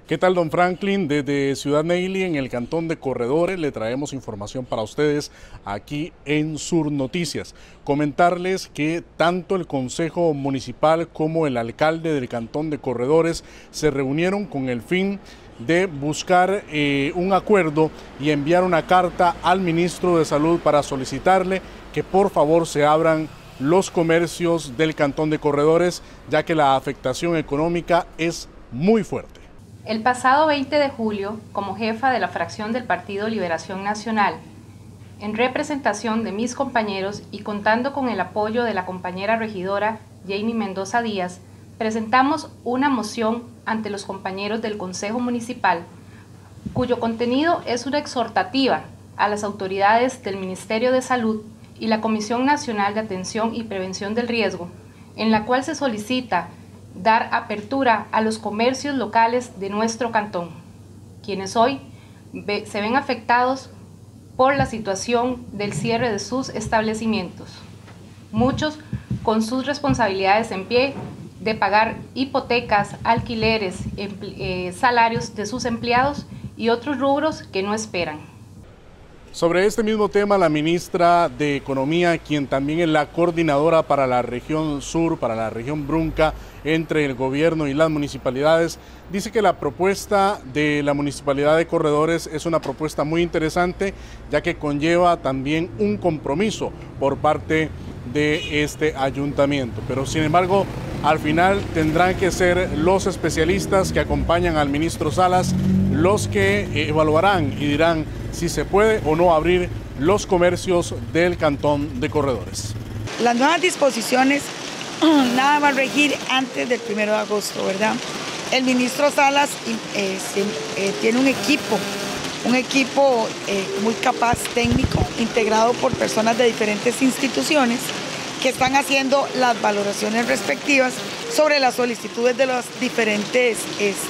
¿Qué tal, don Franklin? Desde Ciudad Neyli, en el cantón de Corredores, le traemos información para ustedes aquí en Sur Noticias. Comentarles que tanto el Consejo Municipal como el alcalde del cantón de Corredores se reunieron con el fin de buscar un acuerdo y enviar una carta al ministro de Salud para solicitarle que por favor se abran los comercios del cantón de Corredores, ya que la afectación económica es muy fuerte. El pasado 20 de julio, como jefa de la fracción del Partido Liberación Nacional, en representación de mis compañeros y contando con el apoyo de la compañera regidora Jamie Mendoza Díaz, presentamos una moción ante los compañeros del Consejo Municipal, cuyo contenido es una exhortativa a las autoridades del Ministerio de Salud y la Comisión Nacional de Atención y Prevención del Riesgo, en la cual se solicita dar apertura a los comercios locales de nuestro cantón, quienes hoy se ven afectados por la situación del cierre de sus establecimientos. Muchos con sus responsabilidades en pie de pagar hipotecas, alquileres, salarios de sus empleados y otros rubros que no esperan. Sobre este mismo tema, la ministra de Economía, quien también es la coordinadora para la región sur, para la región Brunca, entre el gobierno y las municipalidades, dice que la propuesta de la Municipalidad de Corredores es una propuesta muy interesante, ya que conlleva también un compromiso por parte de este ayuntamiento. Pero sin embargo, al final tendrán que ser los especialistas que acompañan al ministro Salas los que evaluarán y dirán si se puede o no abrir los comercios del cantón de Corredores. Las nuevas disposiciones nada va a regir antes del 1 de agosto, ¿verdad? El ministro Salas tiene un equipo muy capaz, técnico, integrado por personas de diferentes instituciones que están haciendo las valoraciones respectivas sobre las solicitudes de los diferentes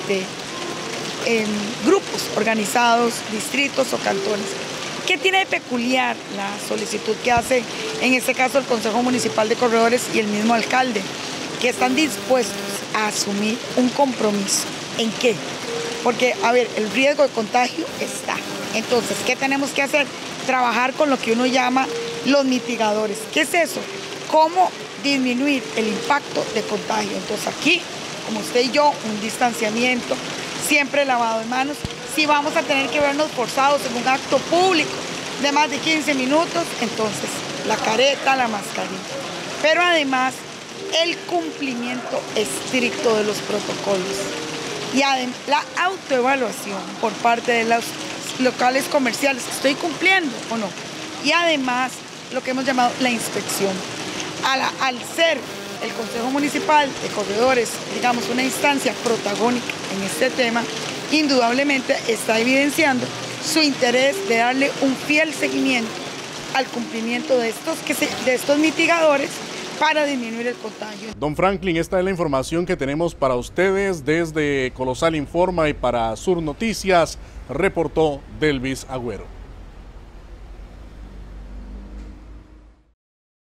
grupos organizados, distritos o cantones. ¿Qué tiene de peculiar la solicitud que hace, en este caso, el Consejo Municipal de Corredores y el mismo alcalde? Que están dispuestos a asumir un compromiso. ¿En qué? Porque, a ver, el riesgo de contagio está. Entonces, ¿qué tenemos que hacer? Trabajar con lo que uno llama los mitigadores. ¿Qué es eso? ¿Cómo disminuir el impacto de contagio? Entonces, aquí, como usted y yo, un distanciamiento, siempre lavado de manos. Si vamos a tener que vernos forzados en un acto público de más de 15 minutos, entonces la careta, la mascarilla. Pero además, el cumplimiento estricto de los protocolos y la autoevaluación por parte de los locales comerciales. ¿Estoy cumpliendo o no? Y además, lo que hemos llamado la inspección. Al ser el Consejo Municipal de Corredores, digamos, una instancia protagónica en este tema, indudablemente está evidenciando su interés de darle un fiel seguimiento al cumplimiento de estos mitigadores para disminuir el contagio. Don Franklin, esta es la información que tenemos para ustedes desde Colosal Informa, y para Sur Noticias reportó Delvis Agüero.